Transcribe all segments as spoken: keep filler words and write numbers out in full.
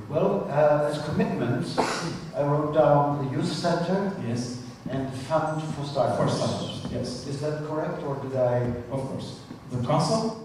Well, uh, as commitments, I wrote down the youth center. Yes. And the fund for startups. For startups, yes. Is that correct, or did I? Of course. The council?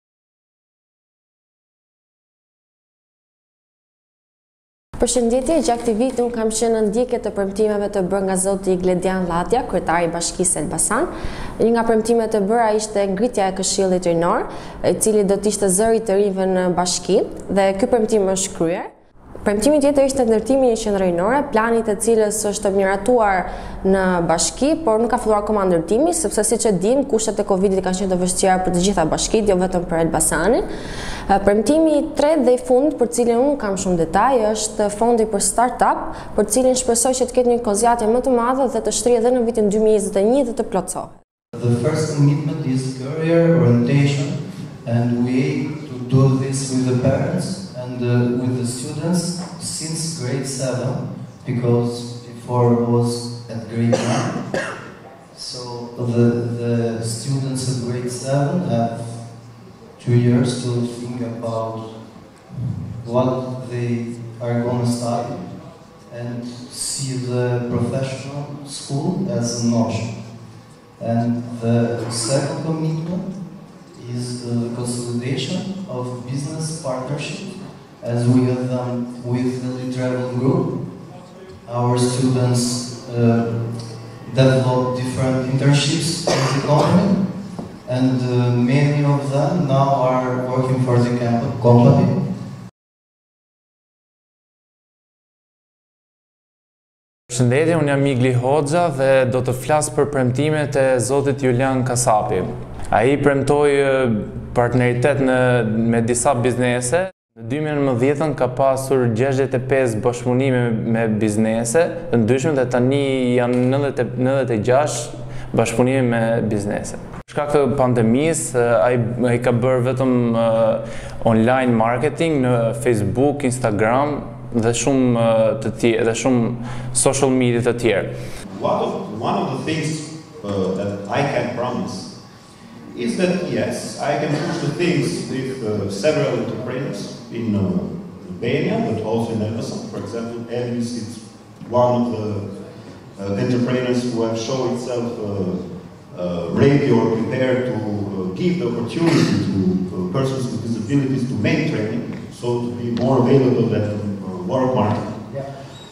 Përshëndetje, gjatë këtij viti unë kam qenë në ndjekje të premtimeve të bërë nga zoti Gledian Llatja, kryetari i Bashkisë Elbasan. Një nga premtimet e bëra ishte ngritja e Këshillit Rinor, i cili do të ishte zëri i të rinjve në bashki, dhe ky premtim është kryer. Premtimi tjetër ishte ndërtimi i një qendre rinore, plani i të cilës është miratuar në bashki, por nuk ka filluar akoma ndërtimi, sepse siç e dim, kushtet e Covidit kanë qenë të vështira për të gjitha bashkitë, jo vetëm për Elbasanin. Premtimi i tretë dhe i fundit, për cilin unë nuk kam shumë detaj, është fondi për startup, për cilin shpresoj që të ketë një kozjatje më të madhe dhe të shtrihet edhe në vitin dy mijë e njëzet e një dhe të plotësohet. The first commitment is career orientation, and we aim to do this with the parents and uh, with the students since grade seven, because before it was at grade nine. So the, the students at grade seven have two years to think about what they are going to study and see the professional school as an option. And the second commitment is the consolidation of business partnership, as we have done with the Lead Travel Group. Our students uh, develop different internships in the economy, and uh, many of them now are working for the company. Përshëndetje, unë jam Migli Hoxha dhe do të flas për premtimet e zotit Julian Kasapi. Ai premtoi partneritet në, me disa biznese. Në dy mijë e nëntëdhjetë ka pasur gjashtëdhjetë e pesë bashkëpunime me biznese të ndryshme dhe tani janë nëntëdhjetë e gjashtë bashkëpunime me biznese. Për shkak të pandemisë, ai, ai ka bërë vetëm uh, online marketing në Facebook, Instagram dhe shumë uh, të tjerë, dhe shumë social media të tjerë. One of, one of the things uh, that I can promise is that yes, I can push the things with uh, several entrepreneurs in uh, Albania, but also in Elbasan. For example, Elvis is one of the uh, entrepreneurs who have shown itself uh, uh, ready or prepared to uh, give the opportunity to uh, persons with disabilities to make training, so to be more available than uh, work market. Yeah.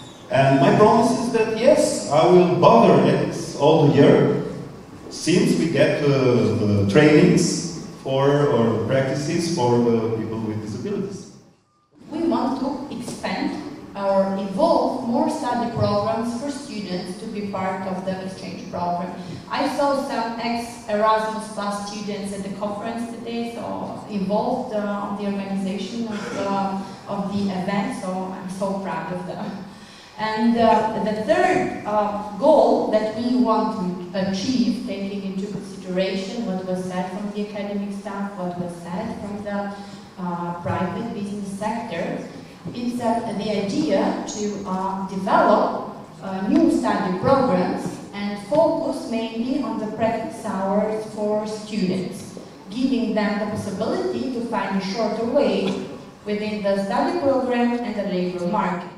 And my promise is that yes, I will bother it all the year, since we get uh, the trainings for or practices for the people with disabilities. We want to expand or evolve more study programs for students to be part of the exchange program. I saw some ex-Erasmus Plus students at the conference today, so involved uh, on the organization of the, of the event, so I'm so proud of them. And uh, the third uh, goal that we want to achieve, taking into consideration what was said from the academic staff, what was said from the uh, private business sector, is uh, the idea to uh, develop uh, new study programs and focus mainly on the practice hours for students, giving them the possibility to find a shorter way within the study program and the labor market.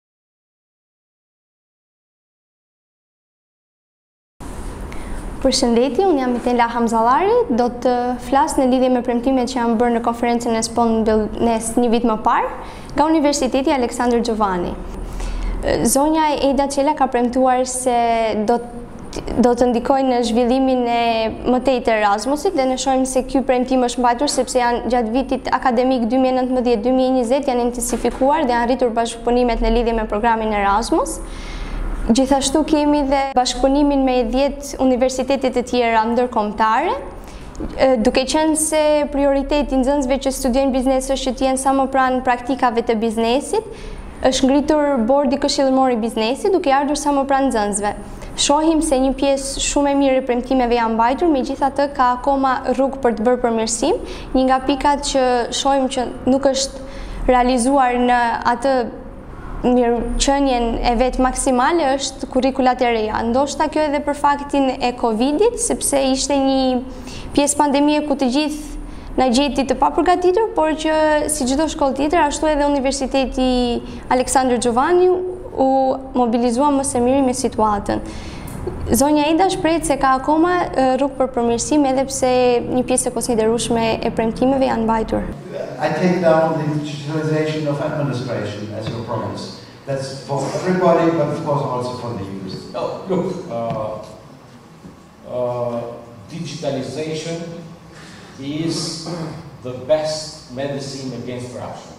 Përshëndetje, unë jam Mitela Hamzallari, do të flas në lidhje me premtimet që janë bërë në konferencën e Spondnes një vit më parë nga Universiteti Aleksandër Xhovani. Zonja Eda Çela ka premtuar se do do të ndikojnë në zhvillimin e mëtej të Erasmusit dhe ne shohim se ky premtim është mbajtur sepse janë gjatë vitit akademik dy mijë e nëntëmbëdhjetë dy mijë e njëzet janë intensifikuar dhe janë rritur bashkëpunimet në lidhje me programin Erasmus. Gjithashtu kemi dhe bashkëpunimin me dhjetë universitetet e tjera ndërkombëtare, duke qenë se prioriteti i nxënësve që studiojnë biznes është që të jenë sa më pranë praktikave të biznesit, është ngritur bordi këshillimor i biznesit duke ardhur sa më pranë nxënësve. Shohim se një pjesë shumë e mirë e premtimeve janë mbajtur, megjithatë ka akoma rrugë për të bërë përmirësim. Një nga pikat që shohim që nuk është realizuar në atë mirëqenien e vetë maksimale është kurrikulat e reja. Ndoshta kjo edhe për faktin e Covidit, sepse ishte një pjesë pandemie ku të gjithë na gjeti të papërgatitur, por që si çdo shkollë tjetër, ashtu edhe Universiteti Aleksandër Xhovani u mobilizua më së miri me situatën. Zonja Ida shprehet se ka akoma rrugë për përmirësim edhe pse një pjesë e konsiderueshme e premtimeve janë mbajtur. I take down the digitalization of administration as your promise. That's for everybody, but of course also for the youth. Oh, look, uh, uh, digitalization is the best medicine against corruption.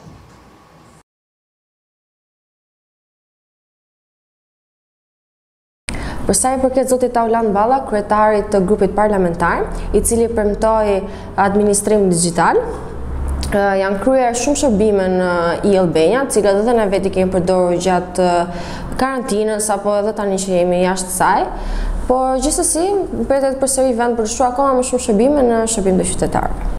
Për sa i përket zotit Taulan Balla, kryetarit të grupit parlamentar, i cili premtoi administrim digjital, janë kryer shumë shërbime në i Albania, të cilat edhe ne vetë kemi përdorur gjatë karantinës apo edhe tani që jemi jashtë saj, por gjithsesi mbetet përsëri vend për të shtuar akoma më shumë shërbime në shërbim të qytetarëve.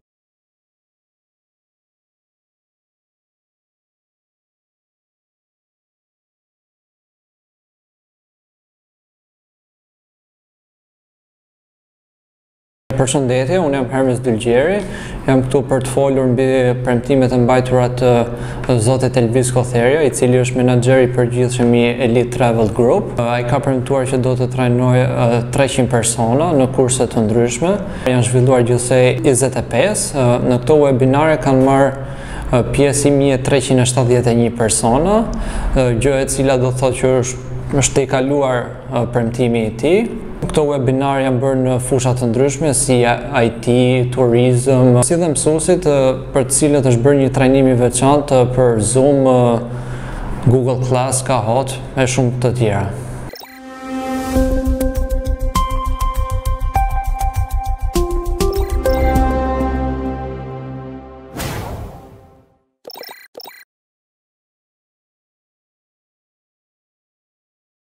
Përshëndetje, unë jam Hermes Dylgjeri, jam këtu për të folur mbi premtimet e mbajtura të zotit Elvis Kotherja, i cili është menaxheri i përgjithshëm i Elite Travel Group. Ai ka premtuar që do të trajnojë treqind persona në kurse të ndryshme. Janë zhvilluar gjithsej njëzet e pesë. Në këto webinare kanë marrë pjesë një mijë e treqind e shtatëdhjetë e një persona, gjë e cila do thotë që është është e kaluar premtimi i tij. Këto webinar janë bërë në fusha të ndryshme si I T, turizëm, si dhe mësuesit për të cilët është bërë një trajnim i veçantë për Zoom, Google Class, Kahoot e shumë të tjera.